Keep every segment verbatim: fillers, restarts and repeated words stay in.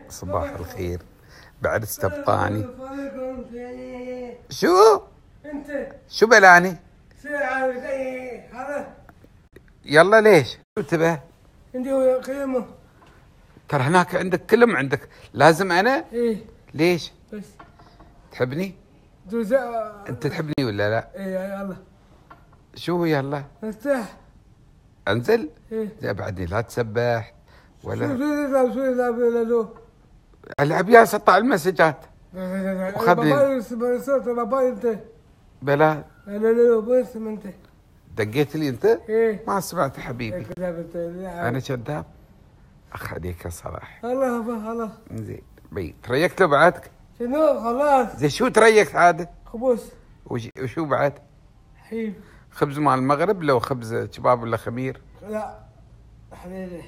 صباح الخير. بعد استبطاني. شو؟ انت شو بلاني؟ هذا يلا ليش؟ شو تبه؟ عندي كلمة. ترى هناك عندك كلم عندك، لازم انا؟ ايه ليش؟ بس تحبني؟ جوزاء. انت تحبني ولا لا؟ ايه يلا. شو يلا؟ ارتاح. انزل؟ ايه زي بعدني لا تسبح شو ولا شو يلعب شو يلعب يلعب العب يا سطع المسجات. وخذني. باباي صوت باباي انت. بلا لا لا لا بس انت. دقيت لي انت؟ ايه ما سمعت حبيبي. كذاب انت. انا كذاب؟ اخ عليك يا صلاح. الله الله. زين بي تريكت له بعدك؟ شنو خلاص. زين شو تريكت عاده؟ خبز. وش وشو بعد؟ حليب. خبز مال المغرب لو خبز كباب ولا خمير؟ لا حليله.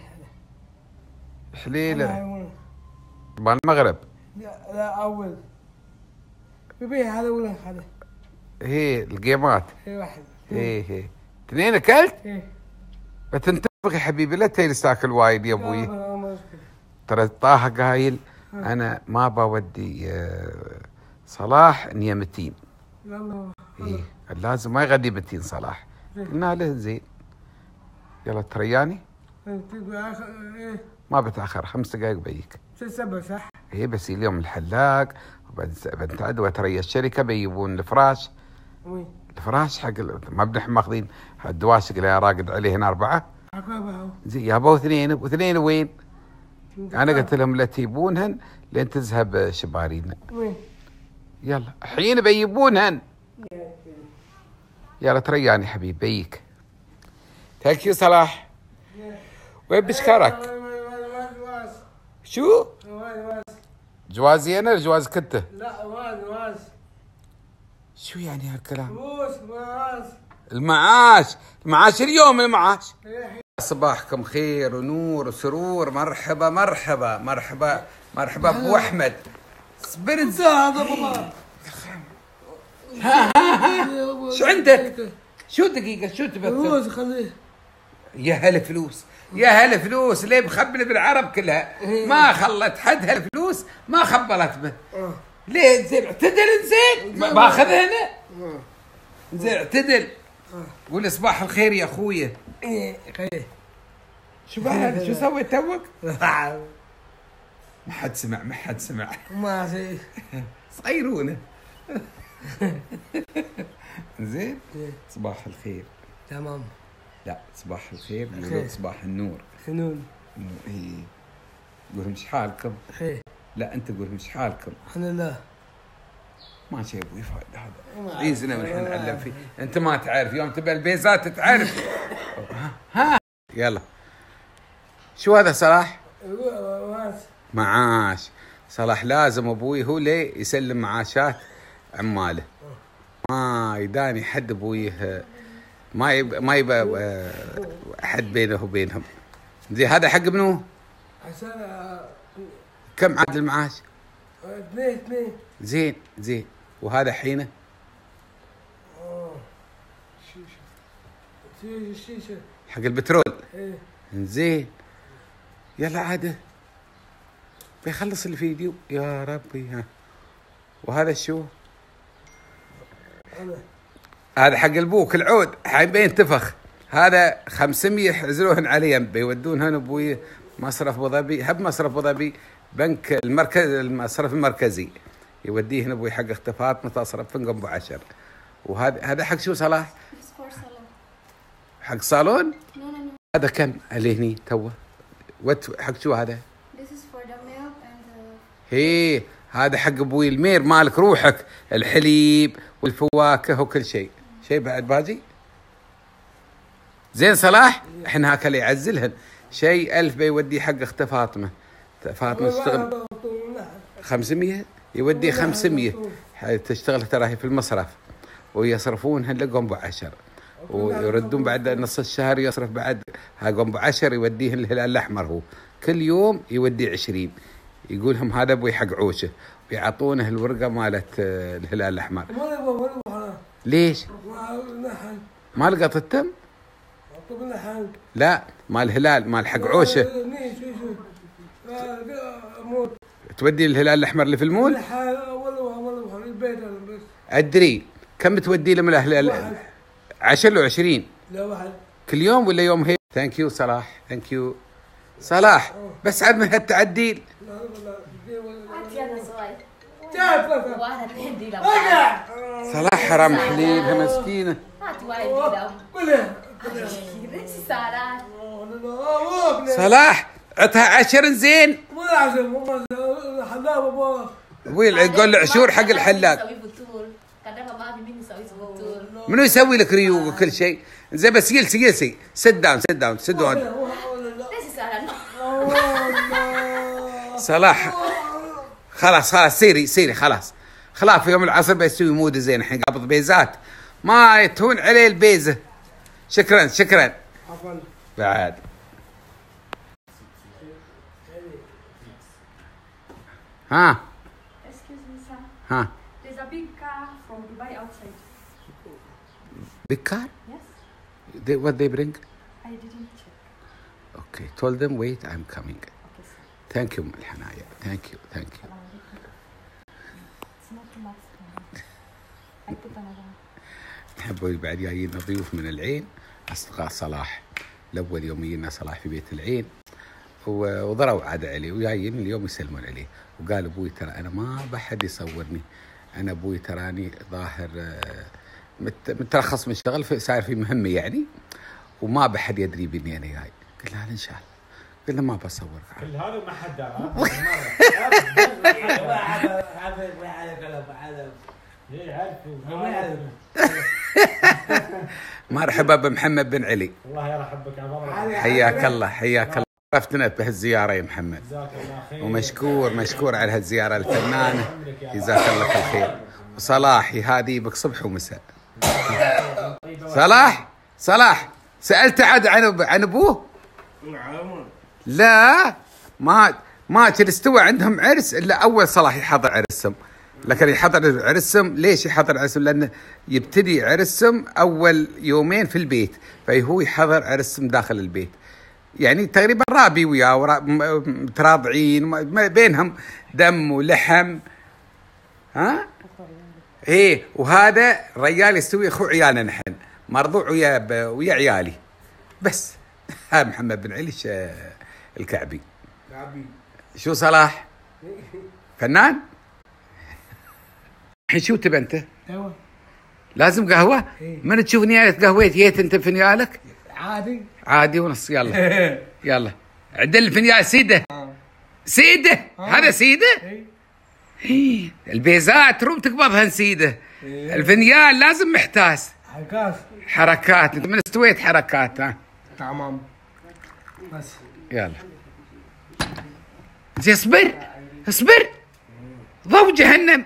حليله مال المغرب؟ لا لا اول بيبي هذا ولا هذا؟ هي القيمات. هي واحد. هي هي اثنين اكلت؟ ايه بتنتبه يا حبيبي لا تجلس تاكل وايد يا ابوي. ترى طه قايل انا ما بودي صلاح نيمتين. يلا ايه لازم ما يغدي متين صلاح. قلنا له زين يلا ترياني؟ ايه ما بتاخر خمس دقائق بيجيك. سبعة صح؟ ايه بس اليوم الحلاق وبنتعد وتري الشركه بيجيبون الفراش. وين؟ الفراش حق ما بنحن ماخذين الدواسق اللي راقد عليه هنا اربعه. عقابها. زين يابا اثنين واثنين وين؟ انا قلت لهم لا تجيبونهن لين تذهب شبارينا. وين؟ يلا الحين بيجيبونهن. يلا ترياني حبيبي بيك. ثانك يو صلاح. وين بشكرك؟ شو؟ جوازي انا ولا جوازك انت؟ لا واز واز. شو يعني هالكلام؟ فلوس واز. المعاش، المعاش اليوم المعاش. صباحكم خير ونور وسرور. مرحبا مرحبا مرحبا مرحبا ابو احمد. اصبر انت هذا بابا. ها ها ها شو عندك؟ شو دقيقة شو تبغى؟ فلوس خليه. يا هلا فلوس يا هلا فلوس. ليه مخبل بالعرب كلها ما خلت حد هالفلوس ما خبلت به. ليه زين اعتدل زين باخذها هنا. زين اعتدل. قول صباح الخير يا اخويا. ايه خير. شو بعد شو سويت توك؟ ما حد سمع ما حد سمع. ما في صغيرونه. زين صباح الخير. تمام. لا صباح الخير يقولون صباح النور. خنون. اي قولهم ايش حالكم؟ خير. لا انت قولهم ايش حالكم؟ الحمد لله. ما شيء ابوي فايده هذا عيزنا ونحن نعلم فيه. انت ما تعرف يوم تبى البيزات تعرف. ها يلا شو هذا صلاح؟ معاش. صلاح لازم ابوي هو ليه يسلم معاشات عماله. ما يداني حد ابويه ما يبقى ما يبقى حد بينه وبينهم. زي هذا حق منو؟ عشان كم عاد المعاش؟ اثنين اثنين. زين زين وهذا حينه؟ اه شيشه شيشه شيشه حق البترول. ايه زين يلا عاده بيخلص الفيديو يا ربي. ها وهذا شو؟ أنا. هذا حق البوك العود حين بينتفخ. هذا خمسمية يحزلوهن عليهم بيودونهن ابوي مصرف ابو ظبي. هب مصرف ابو ظبي بنك المركز المصرف المركزي يوديهن ابوي حق اخت فاطمه تصرف فنقم ابو عشر. وهذا هذا حق شو صلاح؟ حق صالون؟ هذا كم عليه هني توه؟ وات حق شو هذا؟ هي هذا حق ابوي المير مالك روحك الحليب والفواكه وكل شيء. شيء بعد باجي؟ زين صلاح احنا هاك اللي يعزلهن شيء ألف بيودي حق اخت فاطمه. فاطمه تشتغل خمسمية يودي خمسمية تشتغل ترى هي في المصرف ويصرفونها لقم ابو عشر ويردون بعد نص الشهر يصرف بعد هاقم ابو عشر يوديهن الهلال الاحمر. هو كل يوم يودي عشرين يقولهم هذا ابوي حق عوشه ويعطونه الورقه مالت الهلال الاحمر. ليش؟ ما لقط التم؟ لا مال الهلال مال حق عوشه. تودي الهلال الاحمر اللي في المول؟ والله البيت انا بس. ادري. كم تودي له من الاهل؟ عشرة لو عشرين؟ لا واحد. كل يوم ولا يوم هيك؟ ثانك يو صلاح، ثانك يو صلاح. بس عاد من هالتعديل. لا لا هاتي انا صغير. تعال واحد تهدي له. صلاح حرام حليلها مسكينه. هات واحد له. قولها. صلاح. صلاح عطها عشر زين. مو لازم مو حلاوه ابوه. ويل يقول له عشور حق الحلاق. منو يسوي لك ريوق وكل شيء؟ زي بس جلسي جلسي سد داون سد داون سد داون. صلاح خلاص خلاص سيري سيري خلاص خلاص في يوم العصر بيسوي مود زين الحين قابض بيزات ما يتهون عليه البيزه. شكرا شكرا. عفوا. بعد ها ها There's a big car from Dubai outside. big car? Yes. They, what they bring? I didn't check. Okay, told them wait I'm coming. Okay, sir. Thank you الحنايا. Thank you thank you. It's not too much. I put another one. نحبوا بعد جايين ضيوف من العين اصدقاء صلاح. الاول يوم يجينا صلاح في بيت العين وضروا عاد عليه وجايين اليوم يسلمون عليه وقال ابوي ترى انا ما بحد يصورني انا ابوي تراني ظاهر مترخص من الشغل صاير في مهمه يعني وما بحد يدري باني انا جاي. قلنا ان شاء الله. قلنا ما بصور كل هذا ما حد درى. مرحبا بمحمد بن علي. الله يرحبك عمر. حياك الله حياك الله. شرفتنا بهالزياره يا محمد. جزاك الله خير. ومشكور مشكور على هالزياره الفنانه. جزاك الله كل خير. وصلاحي هذه بك صبح ومساء. صلاح صلاح سالت عاد عن عن ابوه؟ لا ما ما كان استوى عندهم عرس الا اول صلاح يحضر عرسهم. لكن يحضر عرسهم ليش يحضر عرسهم؟ لانه يبتدي عرسهم اول يومين في البيت فهو يحضر عرسهم داخل البيت. يعني تقريبا رابي وياه متراضعين بينهم دم ولحم. ها ايه وهذا رجال يستوي اخو عيالنا نحن مرضوع ويا ويا عيالي بس. ها محمد بن علي الكعبي. شو صلاح؟ فنان؟ الحين شو تبى انت؟ قهوه. لازم قهوه؟ إيه؟ من تشوف نيالة قهوه جيت انت بفنيالك؟ عادي. عادي ونص. يلا يلا عدل الفنيال سيده. آه. سيده آه. هذا سيده؟ اي. البيزات تروم تقبضها نسيده. إيه. الفنيال لازم محتاس. حركات. حركات انت من استويت حركات. ها تمام. بس. يلا زي اصبر اصبر ضو جهنم.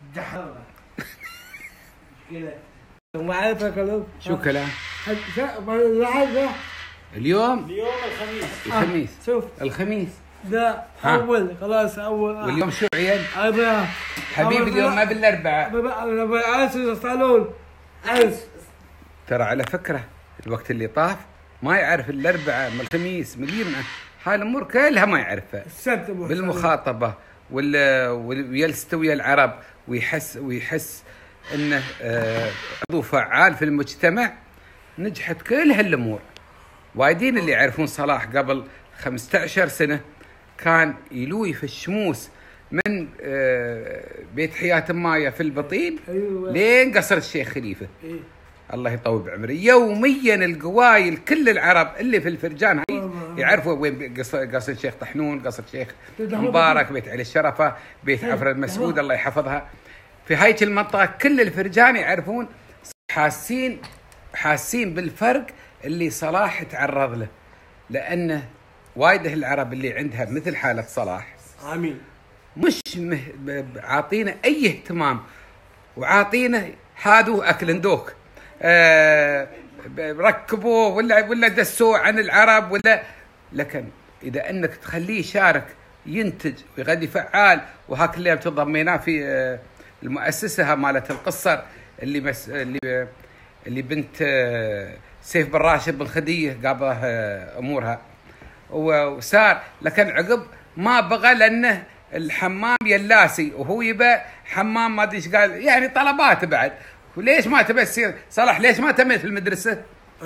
ما عرفت كلام. شو كلام؟ اليوم اليوم اليوم الخميس. الخميس. شوف الخميس. لا ها. اول خلاص اول. واليوم شو عيال؟ أربعة. حبيبي اليوم ما بالاربعاء. عرس الصالون. عرس. ترى على فكره الوقت اللي طاف ما يعرف الاربعاء من الخميس مليون هاي الامور كلها ما يعرفها. السبت بالمخاطبه ولا ويلست ويا العرب ويحس ويحس انه آه عضو فعال في المجتمع. نجحت كل هالامور. وايدين اللي يعرفون صلاح قبل خمسة عشر سنه كان يلوي في الشموس من آه بيت حياه مايا في البطين. أيوة. لين قصر الشيخ خليفه. إيه؟ الله يطول بعمري. يوميا القوايل كل العرب اللي في الفرجان هاي يعرفوا وين قصر قصر الشيخ طحنون، قصر الشيخ مبارك، بيت علي الشرفه، بيت عفر المسعود الله يحفظها. في هايك المنطقه كل الفرجان يعرفون. حاسين حاسين بالفرق اللي صلاح تعرض له لانه وايد العرب اللي عندها مثل حاله صلاح امين مش مه... عاطينا اي اهتمام وعاطينا هادو اكلندوك. آه ركبوه ولا ولا دسوه عن العرب ولا. لكن اذا انك تخليه يشارك ينتج ويغذي فعال. وهاك اللي تضميناه في آه المؤسسه مالت القصر اللي مس... اللي اللي بنت آه سيف بن راشد بن خديه قابله آه امورها وصار. لكن عقب ما بغى لانه الحمام يلاسي وهو يبى حمام ما ادري ايش قال، يعني طلبات بعد. وليش ما تبى تصير صلاح؟ ليش ما تميت في المدرسه؟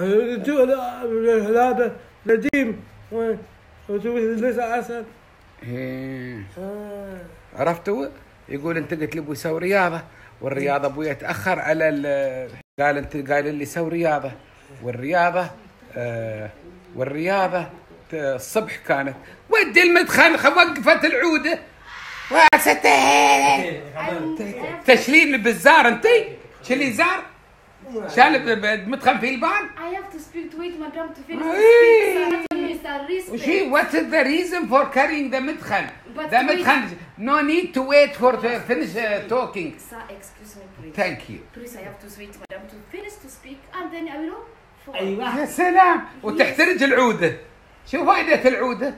هذا نديم وتسوي لسه اسد. إيه. عرفتوا؟ يقول انت قلت لي ابوي سوي رياضه، والرياضه ابوي اتاخر على ال... قال انت قال لي سوي رياضه، والرياضه آه والرياضه الصبح كانت ودي المدخن وقفت العوده وستين تشلين بالزار. انت شلي زار شال مدخن في البان. I have to speak to it, madam, to finish إيه. the speech. Sir, وشي what is the reason for carrying the مدخن؟ But the wait. مدخن no need to wait for to finish uh, talking. Sir, excuse me, please. Thank you. Please, I have to wait, madam, to finish to speak, and then I will go. ايوه يا سلام. وتحترج العودة. شو فائدة العودة؟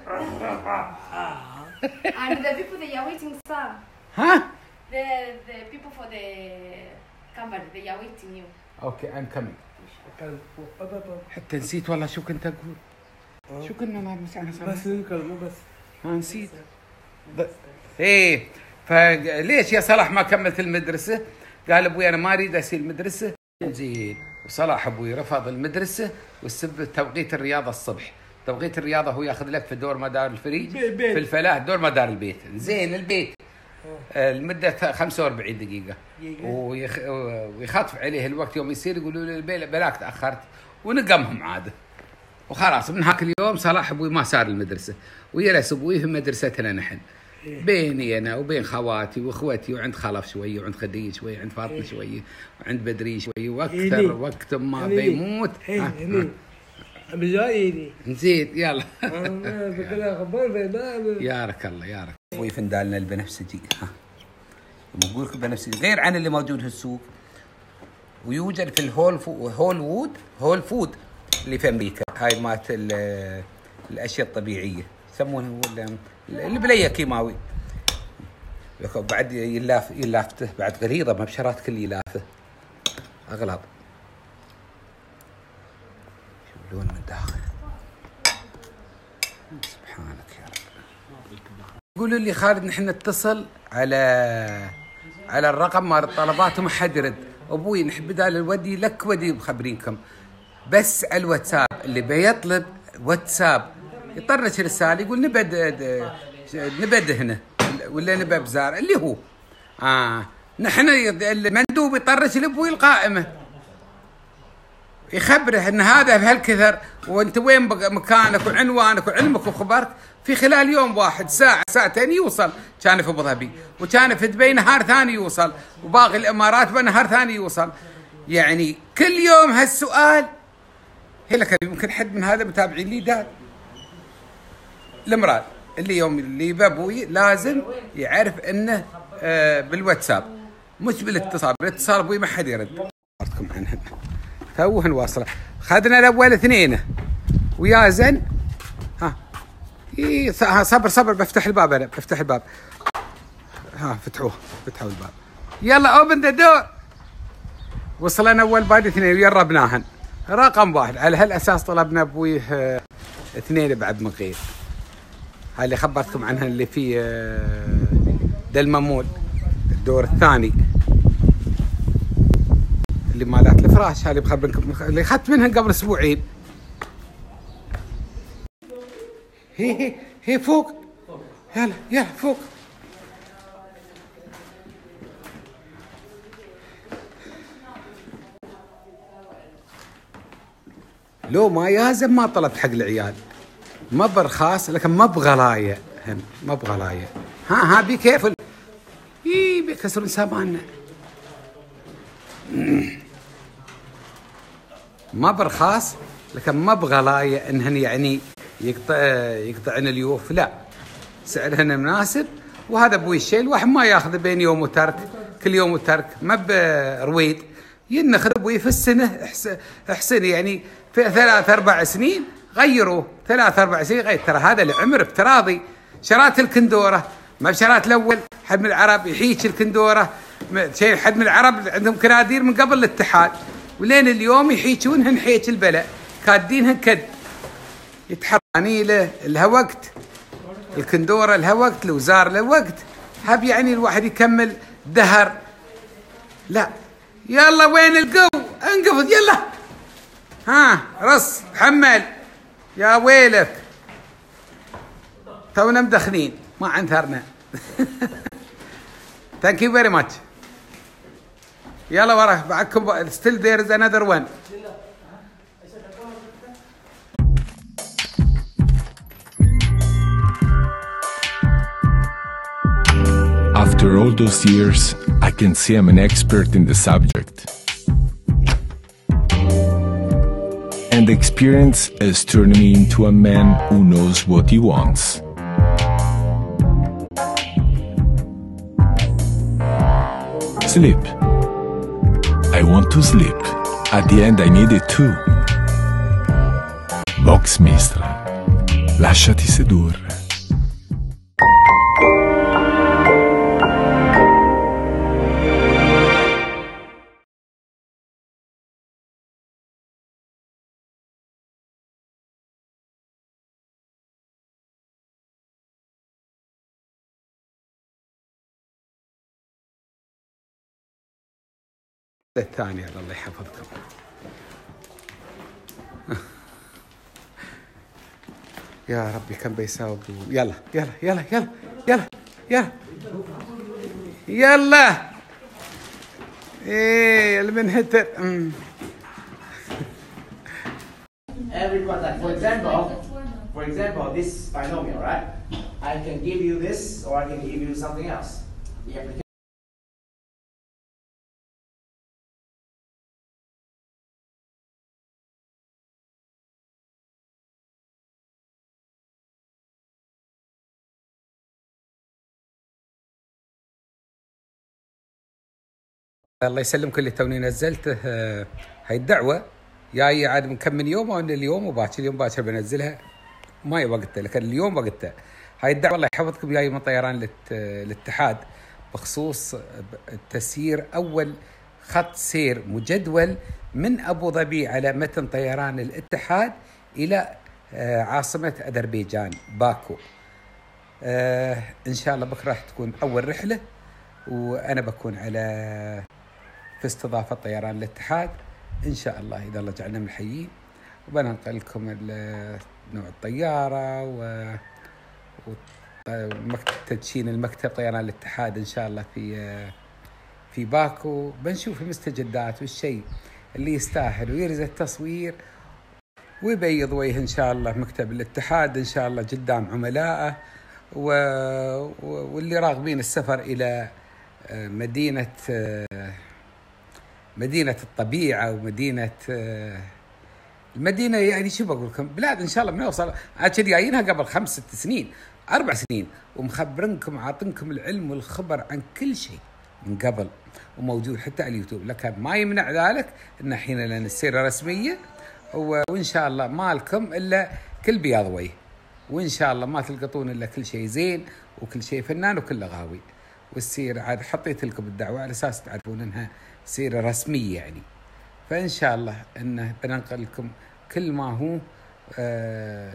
And the people they are waiting, sir. ها؟ The the people for the camera they are waiting you. اوكي I'm coming. حتى نسيت والله شو كنت اقول. شو كنا ما مسعنا بس نكلمه بس. ها نسيت. ب... ايه فليش يا صلاح ما كملت المدرسة؟ قال ابوي انا ما اريد اسير المدرسة. زين. وصلاح ابوي رفض المدرسة والسبب توقيت الرياضة الصبح. توقيت الرياضة هو ياخذ لك في دور مدار الفريج في الفلاح دور مدار البيت. زين البيت المدة خمسة وأربعين دقيقة ويخ... ويخطف عليه الوقت يوم يصير يقولوا له بلاك تأخرت ونقمهم عادة. وخلاص من هاك اليوم صلاح ابوي ما صار المدرسة ويجلس ابوي في مدرستنا نحن بيني انا وبين خواتي واخوتي وعند خلف شوي وعند خديجة شوي وعند فاطمة شوي وعند بدري شوي واكثر وقت ما بيموت. بجايني نزيد يلا. يا يارك الله يارك. ابوي فندالنا البنفسجي. ها بقول لك البنفسجي غير عن اللي موجود في السوق ويوجد في الهول فو هول وود هول فود اللي في امريكا. هاي مالت الاشياء الطبيعيه يسمونها اللي بليه كيماوي. بعد يلاف يلافته بعد غليظه ما بشرات كل يلافه اغلط. شوف اللون من داخل. سبحانك يا رب. يقولوا لي خالد نحن نتصل على على الرقم مال الطلبات وما حد يرد. ابوي نحب بدال الودي لك ودي مخبرينكم بس على الواتساب اللي بيطلب واتساب يطرش رساله يقول نبد نبد هنا ولا نبى بزار اللي هو اه نحن المندوب يطرش لابوي القائمه يخبره ان هذا بهالكثر وانت وين مكانك وعنوانك وعلمك وخبرك في خلال يوم واحد ساعه ساعتين يوصل. كان في ابو ظبي وكان في دبي نهار ثاني يوصل وباقي الامارات بنهار ثاني يوصل. يعني كل يوم هالسؤال. هي لك يمكن حد من هذا متابعين لي دار المراد اللي يوم اللي بابوي لازم يعرف انه آه بالواتساب مش بالاتصال. بالاتصال ابوي ما حد يرد. عرفتكم عنهن توهن واصله. خذنا الاول اثنين ويا زن ها إيه صبر صبر بفتح الباب انا بفتح الباب. ها فتحوه فتحوا الباب يلا اوبن ذا دور. وصلنا اول بعد اثنين ويربناهن رقم واحد. على هالاساس طلبنا ابويه اه اثنين بعد مقيل. هاي اللي خبرتكم عنها اللي في اه دلممول الدور الثاني اللي مالات الفراش. هاي اللي بخبركم اللي اخذت منها قبل اسبوعين. هي هي هي فوق يلا يلا فوق. لو ما يازم ما طلبت حق العيال ما برخاص لكن ما بغلايه هم ما بغلايه. ها ها بي كيف اي بيكسرون سامعنا ما برخاص لكن ما بغلايه انهن يعني يقطع يقطعن اليوف لا سعرهن مناسب. وهذا ابوي الشيء الواحد ما ياخذ بين يوم وترك كل يوم وترك ما برويد ينخذ ابوي في السنه احسن يعني في ثلاث اربع سنين غيروا ثلاث اربع سنين غير. ترى هذا العمر افتراضي. شرات الكندوره ما بشرات الاول حد من العرب يحيش الكندوره شيء حد من العرب عندهم كنادير من قبل الاتحاد ولين اليوم يحيشونهن حيش البلاء كادينهن كد يتحراني له لها وقت الكندوره لها وقت، الوزار له وقت، هب يعني الواحد يكمل دهر. لا يلا وين القو؟ انقفض يلا. ها رص حمل يا ويلك، تونا مدخنين ما عنثرنا. ثانك يو فيري ماتش. يلا ورا معكم ستيل ذير از انذر وان. After all those years, I can say I'm an expert in the subject. And experience has turned me into a man who knows what he wants. Sleep. I want to sleep. At the end I need it too. Box Mistral. Lasciati sedurre. الثانية الله يحفظكم. يا ربي كم بيساوي. يلا يلا يلا يلا يلا يلا يلا. ايه المنهتر. Every contact. For example, for example, this binomial, right? I can give you this, or I can give you something else. The application. الله يسلمكم اللي توني نزلته. هاي الدعوة جاي عاد من كم من يوم، او اليوم وباكر اليوم باكر بنزلها، ما وقتها لكن اليوم وقتها. هاي الدعوة الله يحفظكم جاي من طيران الاتحاد بخصوص تسيير اول خط سير مجدول من ابو ظبي على متن طيران الاتحاد الى عاصمة اذربيجان باكو. ان شاء الله بكره راح تكون اول رحلة، وانا بكون على في استضافة طيران الاتحاد إن شاء الله إذا الله جعلنا من الحيين، وبننقل لكم نوع الطيارة و تدشين المكتب طيران الاتحاد إن شاء الله في في باكو. بنشوف المستجدات والشيء اللي يستاهل ويرزق التصوير ويبيض وجه إن شاء الله مكتب الاتحاد إن شاء الله قدام عملائه و... واللي راغبين السفر إلى مدينة مدينة الطبيعة ومدينة المدينة يعني شو بقول لكم بلاد إن شاء الله بنوصل. عاد كذي جايينها قبل خمس ست سنين أربع سنين ومخبرنكم عاطنكم العلم والخبر عن كل شيء من قبل، وموجود حتى على اليوتيوب. لكن ما يمنع ذلك إن حين لنا السيرة رسمية، وإن شاء الله ما لكم إلا كل بياض وجه، وإن شاء الله ما تلقطون إلا كل شيء زين وكل شيء فنان وكل غاوي. والسيرة عاد حطيت لكم الدعوة على أساس تعرفون إنها سيرة رسمية يعني. فإن شاء الله إنه بننقل لكم كل ما هو آه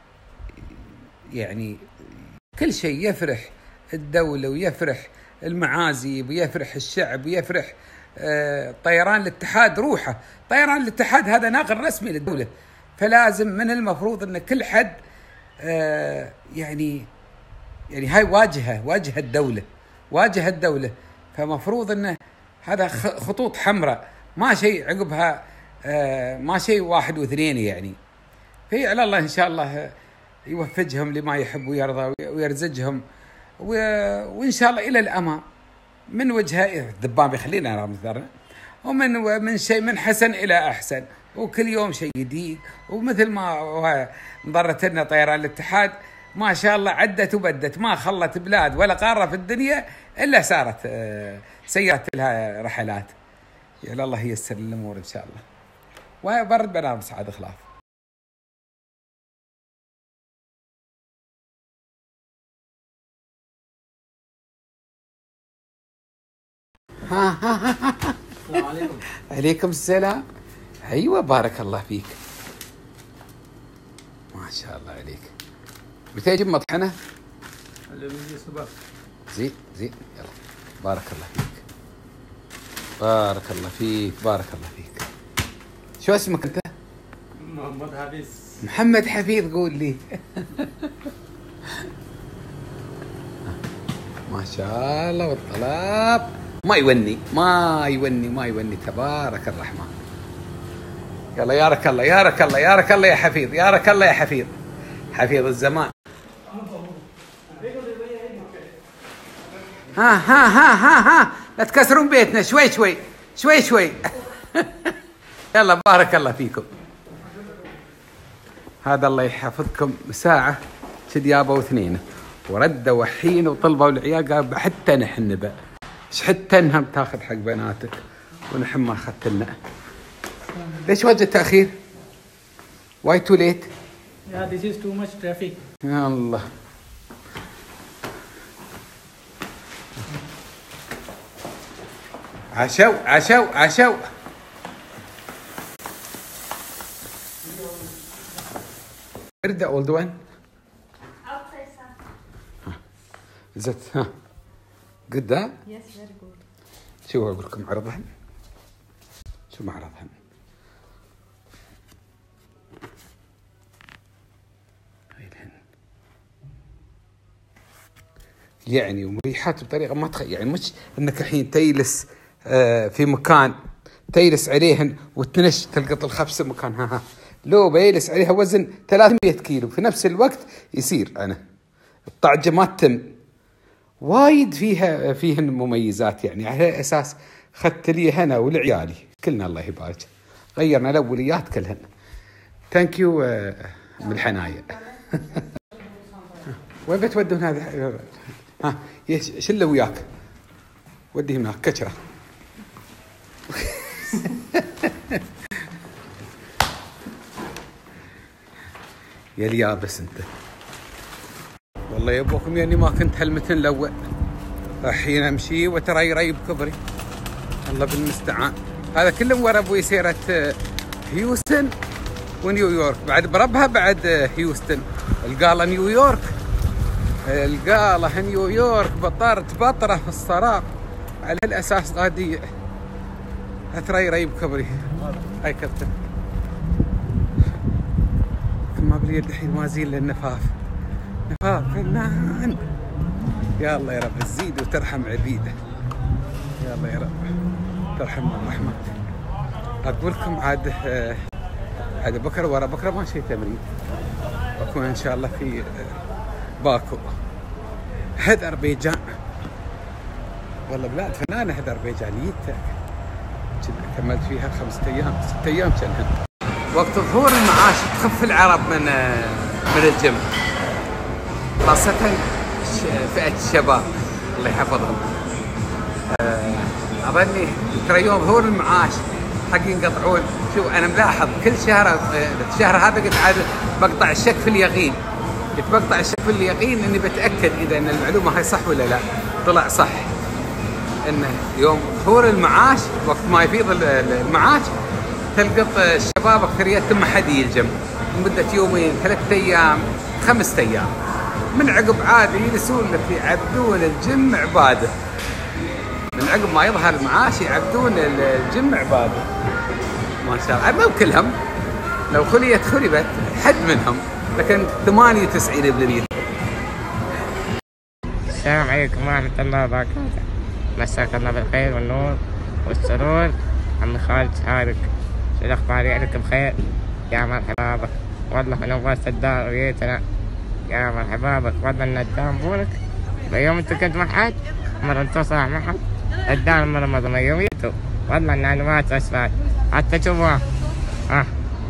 يعني كل شيء يفرح الدولة ويفرح المعازي ويفرح الشعب ويفرح آه طيران الاتحاد روحه. طيران الاتحاد هذا ناقل رسمي للدولة، فلازم من المفروض إن كل حد آه يعني يعني هاي واجهة واجهة الدولة واجهة الدولة، فمفروض إنه هذا خطوط حمراء ما شيء عقبها آه ما شيء واحد واثنين يعني. في على الله إن شاء الله يوفقهم لما يحب ويرضى ويرزقهم، وإن شاء الله إلى الأمام من وجهه الذبان بيخلينا نرى مثلنا، ومن من شيء من حسن إلى أحسن، وكل يوم شيء جديد. ومثل ما انضرت لنا طيران الاتحاد ما شاء الله عدت وبدت، ما خلت بلاد ولا قارة في الدنيا إلا صارت سيرت لها رحلات. يا الله ييسر الأمور إن شاء الله. وبرد بنام سعد خلاف. السلام عليكم. عليكم السلام. أيوة بارك الله فيك، ما شاء الله عليك. متى يجي مطحنة؟ زين زين يلا. بارك الله فيك بارك الله فيك بارك الله فيك. شو اسمك انت؟ محمد حفيظ. محمد حفيظ قول لي. ما شاء الله والطلاب ما يوني ما يوني ما يوني تبارك الرحمن. يلا يارك الله يارك الله يارك الله يا حفيظ يارك الله يا حفيظ حفيظ الزمان. ها ها ها ها ها لا تكسرون بيتنا شوي شوي شوي شوي. يلا بارك الله فيكم. هذا الله يحفظكم ساعة شد يابا واثنين وردوا وحين وطلبوا العيال قال حتى نحن بقى ايش حتى انها بتاخذ حق بناتك ونحن ما اخذت لنا. ليش وجه التأخير؟ واي تو ليت؟ Yeah, this is too much traffic. يا الله. عشو عشو عشو. Where's the old one? Outside, sir. Is it? Huh? Good that? Yes, very good. شو أقول لكم عرضهن؟ شو معرضهن؟ هيلهن. يعني ومريحات بطريقة ما تخيل يعني مش إنك الحين تجلس آه في مكان تجلس عليهن وتنش تلقط الخبز مكانها ها. لو بيجلس عليها وزن ثلاثمية كيلو في نفس الوقت يصير. أنا الطعجة ما تتم وايد فيها فيهن مميزات يعني على أساس خدت لي هنا ولعيالي كلنا الله يبارك غيرنا الأوليات كلهن. ثانك يو من الحناية. وين بتودون هذا؟ ها شله وياك وديه هناك كشرة. يا اليابس انت والله يا ابوكم يعني ما كنت هالمتن الاول الحين امشي وترى يريب كبري الله بالمستعان. هذا كله ورا ابوي سيره هيوستن ونيويورك بعد بربها بعد هيوستن القاله نيويورك القاله نيويورك بطرت بطره في الصراط على هالاساس غادي ترى يريب كبري. هاي كابتن ما باليد الحين ما زين للنفاف نفاف فنان. يا الله يا رب تزيد وترحم عبيده يا الله يا رب ترحم الرحمن. اقول لكم عاد عاد بكره ورا بكره ما شيء تمرين بكون ان شاء الله في باكو اذربيجان. والله بلاد فنانه اذربيجانيتها كملت فيها خمسة ايام ست ايام كانها. وقت ظهور المعاش تخف العرب من من الجيم خاصة فئة الشباب الله يحفظهم. أظني ترى يوم ظهور المعاش حق ينقطعون. شوف أنا ملاحظ كل شهر الشهر هذا قلت عاد بقطع الشك في اليقين قلت بقطع الشك في اليقين إني بتأكد إذا أن المعلومة هاي صح ولا لا. طلع صح إنه يوم ظهور المعاش وقت ما يفيض المعاش تلقط الشباب أكثريتهم ما حد يلجم لمدة يومين ثلاثة أيام خمسة أيام من عقب عادي يجلسون لك يعبدون الجيم عبادة. من عقب ما يظهر المعاش يعبدون الجيم عبادة ما شاء الله. مو كلهم لو خليت خربت حد منهم لكن ثمانية وتسعين بالمئة. السلام عليكم ورحمة الله وبركاته. مساك الله بالخير والنور والسرور. عمي خالد شحارك شو الأخبار؟ يعلك بخير يا مرحبا بك. والله نورت الدار وجيتنا يا مرحبا بك. والله إن الدار بورك بيوم أنت كنت مع حد مرة توصل مع حد الدار مرة مرة يوميته. والله إن أنا ما أسفل حتى تشوفها آه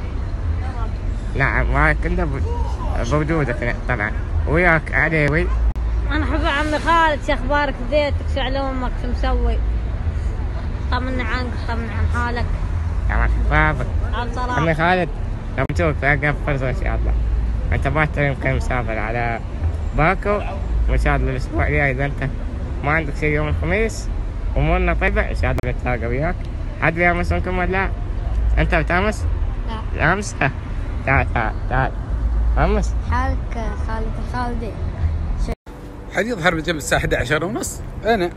نعم ما كنا بوجودك طبعا وياك عليوي. مرحبا عمي خالد شو اخبارك بيتك شو علومك شو مسوي؟ طمنا عنك طمنا عن حالك يا مرحبا بك عمي خالد. لما نشوفك في اقرب فرصة ان شاء الله. انت باكر يمكن مسافر على باكو وان شاء الله الاسبوع الجاي اذا انت ما عندك شيء يوم الخميس امورنا طيبة ان شاء الله نتلاقى وياك. حد بيامس منكم ولا انت بتامس؟ لا امس تعال تعال تعال امس حالك خالد الخالدي. حد يظهر من جنب الساعة إحدى عشر ونص. أنا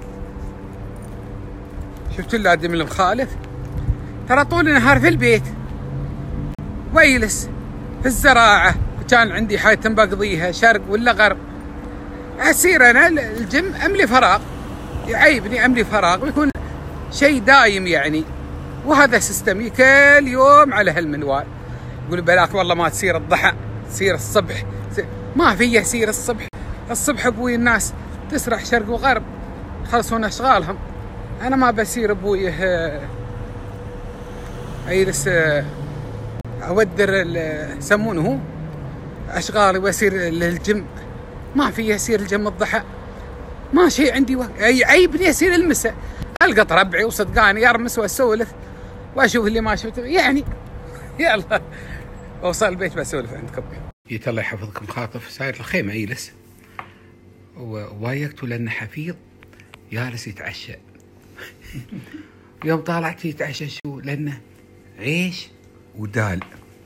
شفت الادم المخالف ترى طول النهار في البيت ويلس في الزراعة، كان عندي حاجة بقضيها شرق ولا غرب، أسير أنا الجيم أملي فراغ، يعيبني أملي فراغ ويكون شيء دايم يعني. وهذا سيستمي كل يوم على هالمنوال. يقول بلاك والله ما تصير الضحى، تصير الصبح، ما فيه يصير الصبح. الصبح ابوي الناس تسرح شرق وغرب يخلصون اشغالهم، انا ما بصير ابوي اجلس اودر يسمونه اشغالي واصير للجيم، ما في يصير الجيم الضحى، ما شيء عندي وقت. يعيبني يصير المساء القط ربعي وصدقاني ارمس واسولف واشوف اللي ما شفته يعني. يلا اوصل البيت بسولف عندكم. جيت الله يحفظكم خاطف ساير الخيمه يجلس ووايقته لانه حفيظ جالس يتعشى. يوم طالعت يتعشى شو؟ لانه عيش ودال.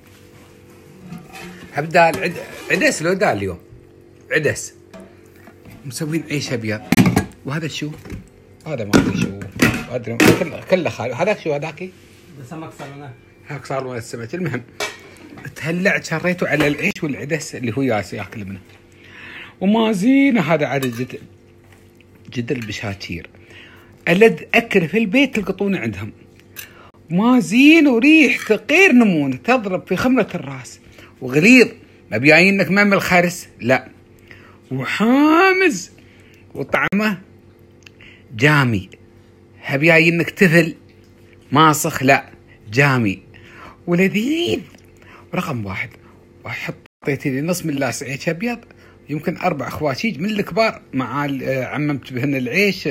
هبدال عد... عدس لو دال اليوم عدس مسوين عيش ابيض. وهذا شو؟ هذا ما ادري شو، ادري كله كله خالي. هذاك شو هذاك؟ سمك صالونات. هاك صار مال السمك. المهم تهلعت شريته على العيش والعدس اللي هو جالس ياكل منه. وما زين هذا عدد جد جد البشاتير ألذ أكل في البيت تلقطونه عندهم. ما زين وريحته غير نمونه تضرب في خمرة الراس، وغليظ ما بياينك مام الخرس لا، وحامز وطعمه جامي. هبياينك تفل ماسخ لا، جامي ولذيذ. رقم واحد واحط حطيت لي نص من لاس عيش ابيض، يمكن اربع خواشيج من الكبار مع عممت بهن العيش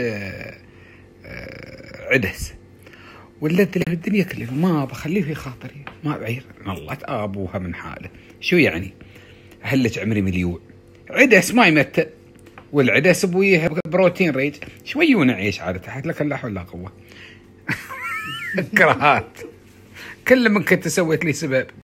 عدس. واللذة اللي في الدنيا كلها ما بخليه في خاطري، ما بعير الله ابوها من حاله. شو يعني هلك عمري مليون عدس ما يمتل، والعدس ابويه بروتين ريج شويون عيش عاده تحت لك لا حول ولا قوه. كرهات كل من كنت سويت لي سبب.